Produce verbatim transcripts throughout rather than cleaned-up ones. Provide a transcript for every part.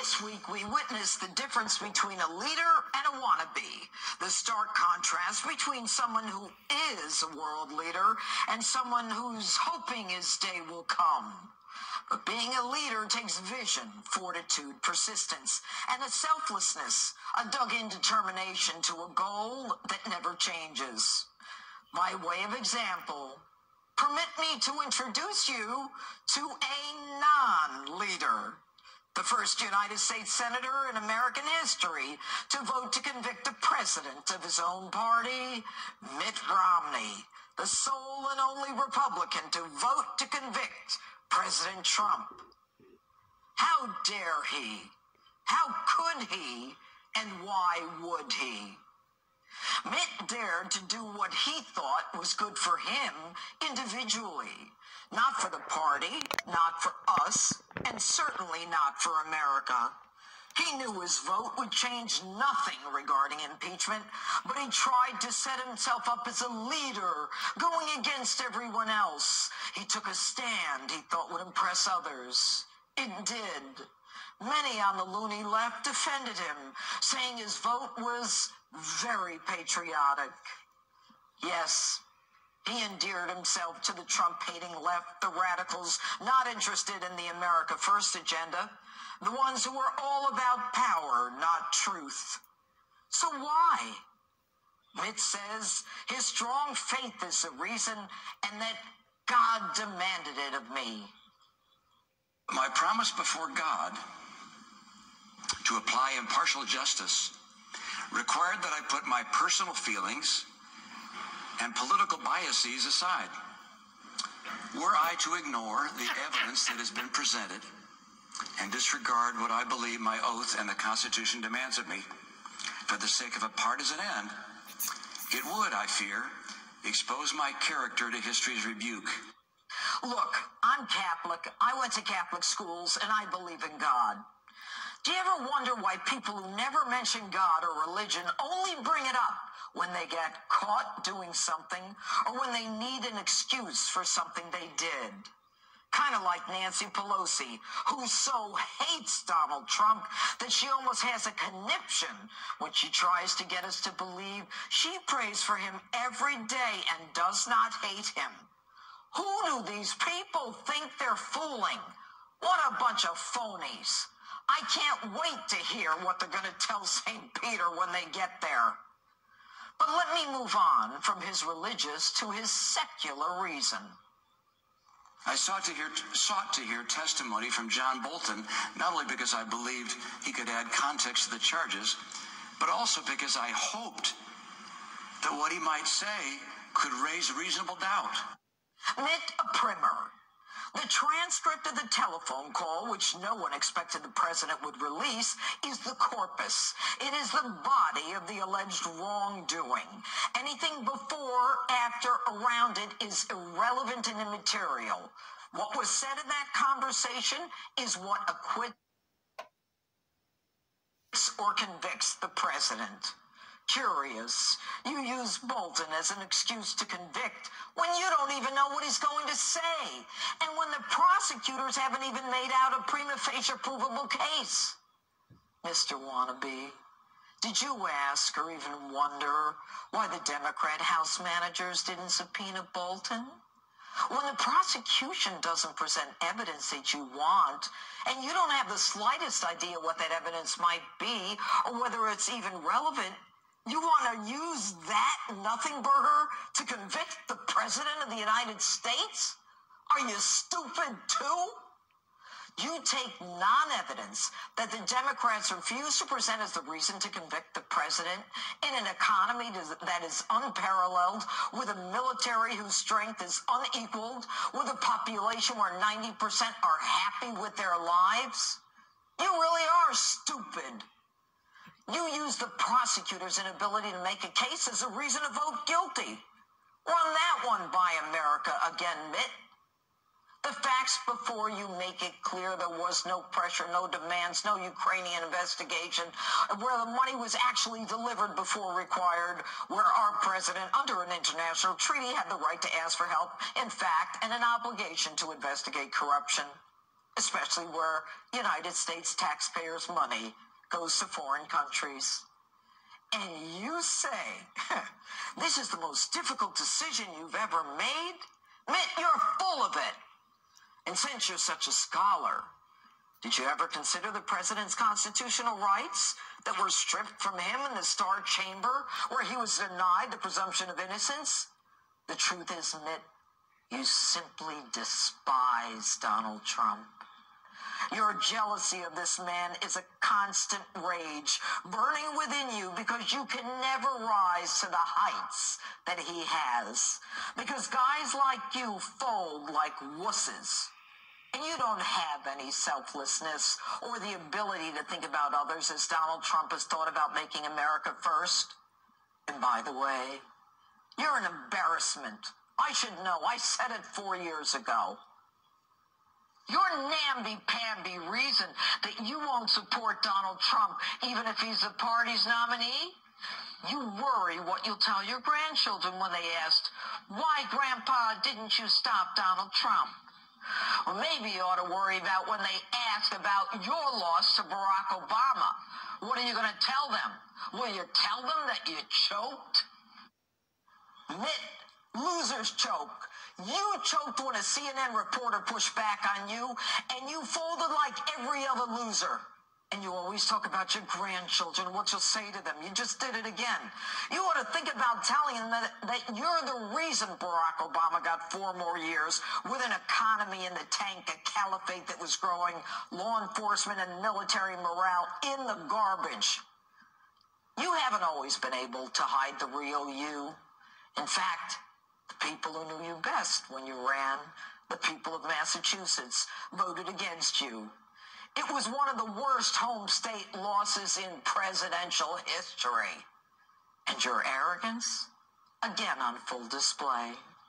This week, we witnessed the difference between a leader and a wannabe, the stark contrast between someone who is a world leader and someone who's hoping his day will come. But being a leader takes vision, fortitude, persistence, and a selflessness, a dug-in determination to a goal that never changes. By way of example, permit me to introduce you to a non-leader. The first United States Senator in American history to vote to convict the president of his own party, Mitt Romney, the sole and only Republican to vote to convict President Trump. How dare he? How could he? And why would he? Mitt dared to do what he thought was good for him individually, not for the party, not for us, and certainly not for America. He knew his vote would change nothing regarding impeachment, but he tried to set himself up as a leader, going against everyone else. He took a stand he thought would impress others. It did. Many on the loony left defended him, saying his vote was very patriotic. Yes, he endeared himself to the Trump-hating left, the radicals not interested in the America First agenda, the ones who were all about power, not truth. So why? Mitt says his strong faith is the reason and that God demanded it of me. My promise before God to apply impartial justice required that I put my personal feelings and political biases aside. Were I to ignore the evidence that has been presented and disregard what I believe my oath and the Constitution demands of me for the sake of a partisan end, it would, I fear, expose my character to history's rebuke. Look, I'm Catholic. I went to Catholic schools, and I believe in God. Do you ever wonder why people who never mention God or religion only bring it up when they get caught doing something or when they need an excuse for something they did? Kind of like Nancy Pelosi, who so hates Donald Trump that she almost has a conniption when she tries to get us to believe she prays for him every day and does not hate him. Who do these people think they're fooling? What a bunch of phonies. I can't wait to hear what they're going to tell Saint Peter when they get there. But let me move on from his religious to his secular reason. I sought to hear, sought to hear testimony from John Bolton, not only because I believed he could add context to the charges, but also because I hoped that what he might say could raise reasonable doubt. Mitt, a primer. The transcript of the telephone call, which no one expected the president would release, is the corpus. It is the body of the alleged wrongdoing. Anything before, after, around it is irrelevant and immaterial. What was said in that conversation is what acquits or convicts the president. Curious, you use Bolton as an excuse to convict when you don't even know what he's going to say, and when the prosecutors haven't even made out a prima facie provable case. Mister Wannabe, did you ask or even wonder why the Democrat House managers didn't subpoena Bolton? When the prosecution doesn't present evidence that you want, and you don't have the slightest idea what that evidence might be, or whether it's even relevant, you want to use that nothing burger to convict the President of the United States? Are you stupid too? You take non-evidence that the Democrats refuse to present as the reason to convict the President in an economy that is unparalleled, with a military whose strength is unequaled, with a population where ninety percent are happy with their lives? You really are stupid. You use the prosecutor's inability to make a case as a reason to vote guilty. Run that one by America again, Mitt. The facts before you make it clear there was no pressure, no demands, no Ukrainian investigation, where the money was actually delivered before required, where our president, under an international treaty, had the right to ask for help, in fact, and an obligation to investigate corruption. especially where United States taxpayers' money goes to foreign countries. And you say, this is the most difficult decision you've ever made? Mitt, you're full of it. And since you're such a scholar, did you ever consider the president's constitutional rights that were stripped from him in the Star Chamber, where he was denied the presumption of innocence? The truth is, Mitt, you simply despise Donald Trump. Your jealousy of this man is a constant rage burning within you because you can never rise to the heights that he has. Because guys like you fold like wusses. And you don't have any selflessness or the ability to think about others as Donald Trump has thought about making America first. And by the way, you're an embarrassment. I should know. I said it four years ago. Your namby-pamby reason that you won't support Donald Trump even if he's the party's nominee? You worry what you'll tell your grandchildren when they ask, why, Grandpa, didn't you stop Donald Trump? Or maybe you ought to worry about when they ask about your loss to Barack Obama. What are you going to tell them? Will you tell them that you choked? Mitt, losers choke. You choked when a C N N reporter pushed back on you, and you folded like every other loser. And you always talk about your grandchildren, what you'll say to them. You just did it again. You ought to think about telling them that, that you're the reason Barack Obama got four more years with an economy in the tank, a caliphate that was growing, law enforcement and military morale in the garbage. You haven't always been able to hide the real you. In fact, the people who knew you best when you ran, the people of Massachusetts, voted against you. It was one of the worst home state losses in presidential history. And your arrogance, again on full display.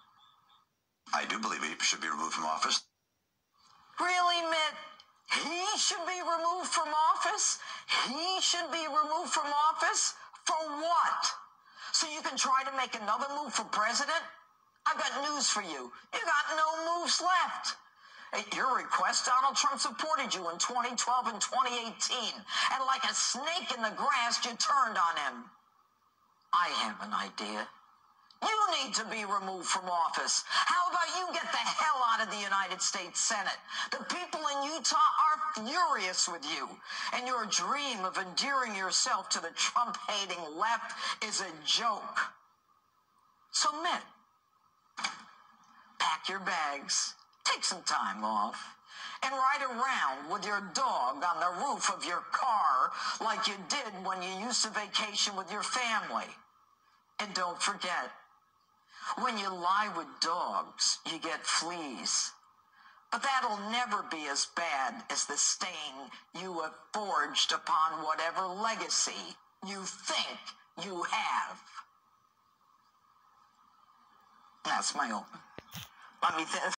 I do believe he should be removed from office. Really, Mitt? He should be removed from office? He should be removed from office? For what? So you can try to make another move for president? I've got news for you. You got no moves left. At your request, Donald Trump supported you in twenty twelve and twenty eighteen. And like a snake in the grass, you turned on him. I have an idea. You need to be removed from office. How about you get the hell out of the United States Senate? The people in Utah are furious with you. And your dream of endearing yourself to the Trump-hating left is a joke. So, Mitt, pack your bags, take some time off, and ride around with your dog on the roof of your car like you did when you used to vacation with your family. And don't forget, when you lie with dogs, you get fleas. But that'll never be as bad as the stain you have forged upon whatever legacy you think you have. That's my own. Let me th-